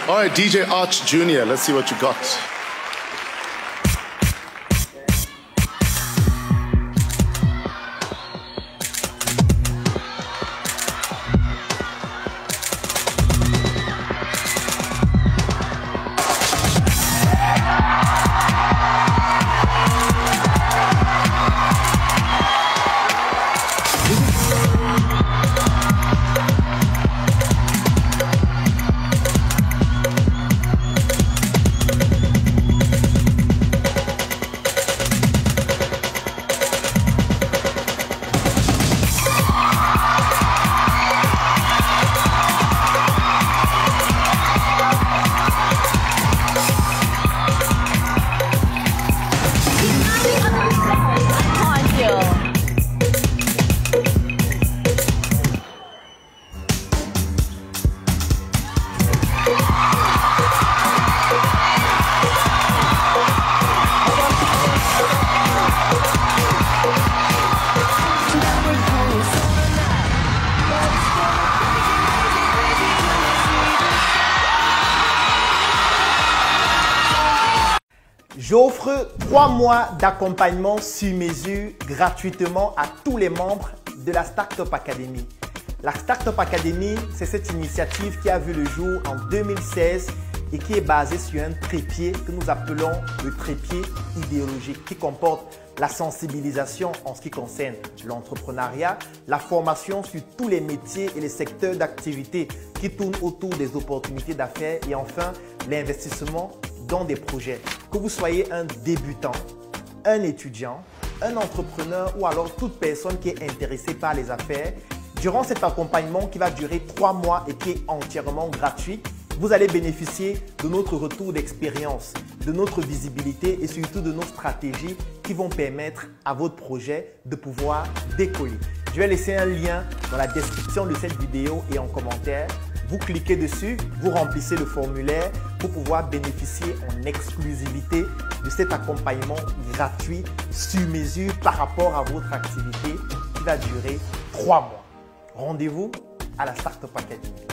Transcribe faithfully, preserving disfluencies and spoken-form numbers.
All right, D J Arch Junior, let's see what you got. J'offre trois mois d'accompagnement sur mesure gratuitement à tous les membres de la Startup Academy. La Startup Academy, c'est cette initiative qui a vu le jour en deux mille seize et qui est basée sur un trépied que nous appelons le trépied idéologique qui comporte la sensibilisation en ce qui concerne l'entrepreneuriat, la formation sur tous les métiers et les secteurs d'activité qui tournent autour des opportunités d'affaires et enfin l'investissement dans des projets. Que vous soyez un débutant, un étudiant, un entrepreneur ou alors toute personne qui est intéressée par les affaires, durant cet accompagnement qui va durer trois mois et qui est entièrement gratuit, vous allez bénéficier de notre retour d'expérience, de notre visibilité et surtout de nos stratégies qui vont permettre à votre projet de pouvoir décoller. Je vais laisser un lien dans la description de cette vidéo et en commentaire. Vous cliquez dessus, vous remplissez le formulaire pour pouvoir bénéficier en exclusivité de cet accompagnement gratuit sur mesure par rapport à votre activité qui va durer trois mois. Rendez-vous à la Startup Academy.